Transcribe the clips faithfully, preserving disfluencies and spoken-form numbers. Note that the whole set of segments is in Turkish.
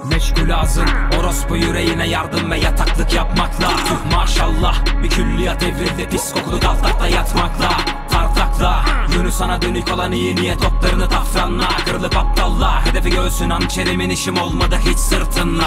Meşgul ağzın orospu yüreğine yardım ve yataklık yapmakla. Tüh maşallah bir külliyat evrildi pis kokulu galtakta yatmakla. Tartakla yönü sana dönük olan iyi niyet oklarını tafranla. Kırılıp aptalla hedefi göğsün hançerimin işim olmadı hiç sırtınla.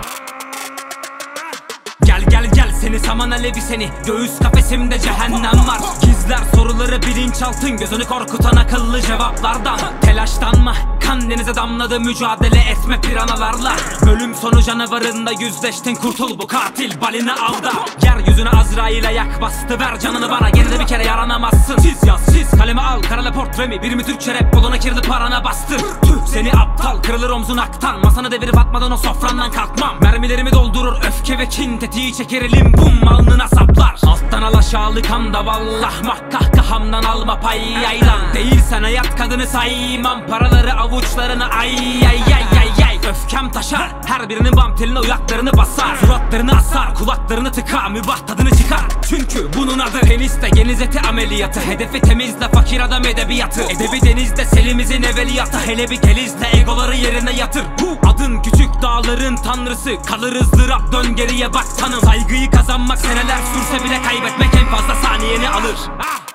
Gel gel gel seni saman alevi seni, göğüs kafesimde cehennem var. Gizler soruları bilinçaltın, gözünü korkutan akıllı cevaplardan. Telaşlanma, kan denize damladı, mücadele etme piranalarla. Bölüm sonu canavarında yüzleştin, kurtul bu katil balina avda. Yeryüzüne Azrail'e yak bastı, ver canını bana, geride bir kere yaranamazsın. Çiz yaz çiz kaleme al, karala portremi, bir mi Türkçe rap boluna kirli parana bastır. Tüh seni aptal, kırılır omzun aktan, masanı devirip atmadan o sofrandan kalkmam. Mermilerimi doldurur öfke ve kin, tetiği çeker elim bum alnına saplar. Alttan al aşağılık kan vallah mah kahkahamdan alma pay yaylan. Değilsen hayat kadını saymam, paraları avuçlarını ay ay ay ay ay. Öfkem taşar, her birinin bam teline uyaklarını basar. Suratlarını asar, kulaklarını tıka, mübah tadını çıkar. Çünkü bunun adı peniste geniz eti ameliyatı. Hedefi temizle fakir adam edebiyatı. Edebi denizde selimizin evveliyatı. Hele bir gelizle egoları yerine yatır. Bu adın küçük dağların tanrısı, kalır ızdırap dön geriye bak tanım. Saygıyı kazanmak seneler sürse bile kaybetmek en fazla saniyeni alır. Ah!